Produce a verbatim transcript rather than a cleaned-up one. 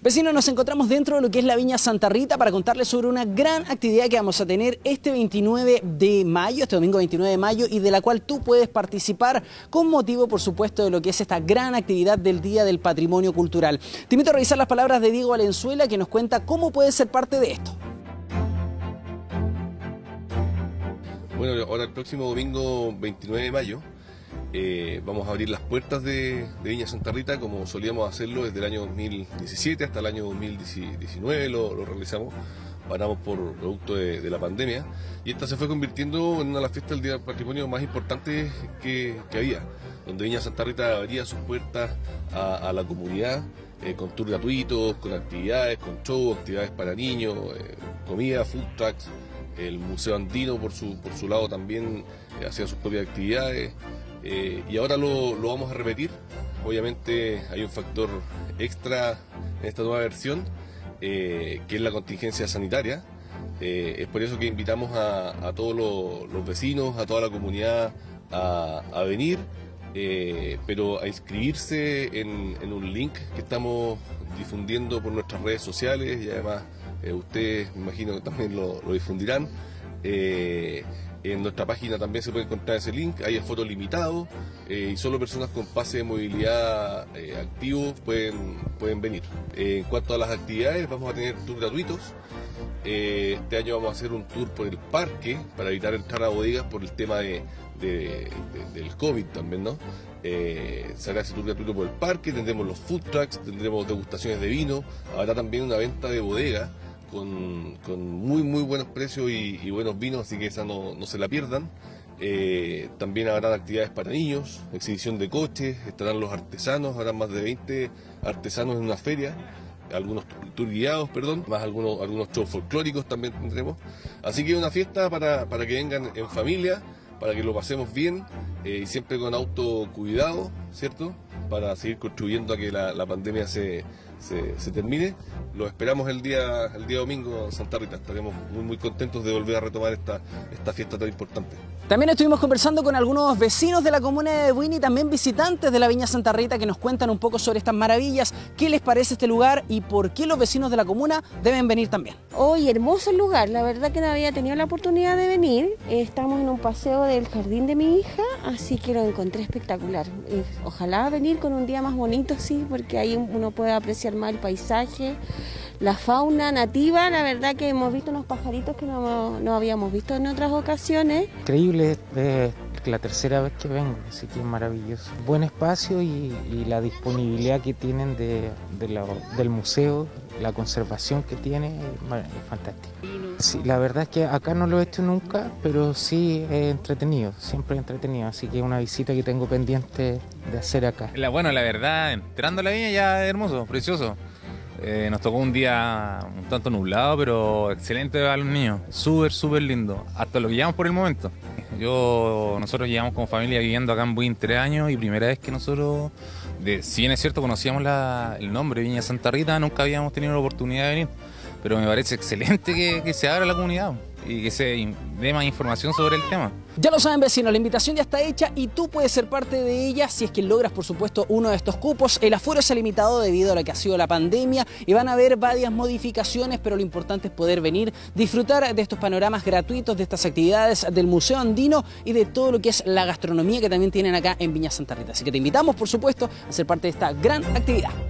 Vecinos, nos encontramos dentro de lo que es la Viña Santa Rita para contarles sobre una gran actividad que vamos a tener este veintinueve de mayo, este domingo veintinueve de mayo, y de la cual tú puedes participar con motivo, por supuesto, de lo que es esta gran actividad del Día del Patrimonio Cultural. Te invito a revisar las palabras de Diego Valenzuela, que nos cuenta cómo puedes ser parte de esto. Bueno, ahora el próximo domingo veintinueve de mayo eh, vamos a abrir las puertas de, de Viña Santa Rita como solíamos hacerlo desde el año dos mil diecisiete hasta el año dos mil diecinueve, lo, lo realizamos, paramos por producto de, de la pandemia, y esta se fue convirtiendo en una de las fiestas del Día del Patrimonio más importantes que, que había, donde Viña Santa Rita abría sus puertas a, a la comunidad, eh, con tours gratuitos, con actividades, con shows, actividades para niños, eh, comida, food trucks. El Museo Andino, por su, por su lado, también eh, hacía sus propias actividades, eh, y ahora lo, lo vamos a repetir. Obviamente hay un factor extra en esta nueva versión, eh, que es la contingencia sanitaria. Eh, es por eso que invitamos a, a todos los, los vecinos, a toda la comunidad a, a venir, eh, pero a inscribirse en, en un link que estamos difundiendo por nuestras redes sociales, y además Eh, ustedes, me imagino que también lo, lo difundirán. Eh, en nuestra página también se puede encontrar ese link. Hay aforo limitado, eh, y solo personas con pase de movilidad eh, activo pueden, pueden venir. Eh, en cuanto a las actividades, vamos a tener tours gratuitos. Eh, este año vamos a hacer un tour por el parque para evitar entrar a bodegas por el tema de, de, de, del COVID también, ¿no? Eh, será ese tour gratuito por el parque, tendremos los food trucks, tendremos degustaciones de vino, habrá también una venta de bodega con, con muy muy buenos precios y, y buenos vinos, así que esa no, no se la pierdan. Eh, también habrán actividades para niños, exhibición de coches, estarán los artesanos, habrá más de veinte artesanos en una feria, algunos tour guiados, perdón, más algunos, algunos shows folclóricos también tendremos. Así que una fiesta para, para que vengan en familia, para que lo pasemos bien, eh, y siempre con autocuidado, ¿cierto? Para seguir contribuyendo a que la, la pandemia se, se, se termine. Los esperamos el día, el día domingo en Santa Rita. Estaremos muy muy contentos de volver a retomar esta, esta fiesta tan importante. También estuvimos conversando con algunos vecinos de la comuna de Buin y también visitantes de la Viña Santa Rita, que nos cuentan un poco sobre estas maravillas, qué les parece este lugar y por qué los vecinos de la comuna deben venir también. Hoy, hermoso el lugar, la verdad que no había tenido la oportunidad de venir. Estamos en un paseo del jardín de mi hija, así que lo encontré espectacular. Ojalá venir con un día más bonito, sí, porque ahí uno puede apreciar más el paisaje, la fauna nativa. La verdad que hemos visto unos pajaritos que no, no habíamos visto en otras ocasiones. Increíble, es la tercera vez que vengo, así que es maravilloso. Buen espacio y, y la disponibilidad que tienen de, de la, del museo, la conservación que tiene, es fantástico. Sí, la verdad es que acá no lo he hecho nunca, pero sí es entretenido, siempre es entretenido, así que es una visita que tengo pendiente de hacer acá. La, bueno, la verdad, entrando a la viña ya es hermoso, precioso. Eh, nos tocó un día un tanto nublado, pero excelente para los niños, súper, súper lindo, hasta lo que llevamos por el momento. Yo, nosotros llevamos como familia viviendo acá en Buin tres años y primera vez que nosotros, de, si bien es cierto, conocíamos la, el nombre Viña Santa Rita, nunca habíamos tenido la oportunidad de venir, pero me parece excelente que, que se abra la comunidad y que se dé más información sobre el tema. Ya lo saben, vecinos, la invitación ya está hecha y tú puedes ser parte de ella si es que logras, por supuesto, uno de estos cupos. El aforo se ha limitado debido a lo que ha sido la pandemia y van a haber varias modificaciones, pero lo importante es poder venir, disfrutar de estos panoramas gratuitos, de estas actividades del Museo Andino y de todo lo que es la gastronomía que también tienen acá en Viña Santa Rita. Así que te invitamos, por supuesto, a ser parte de esta gran actividad.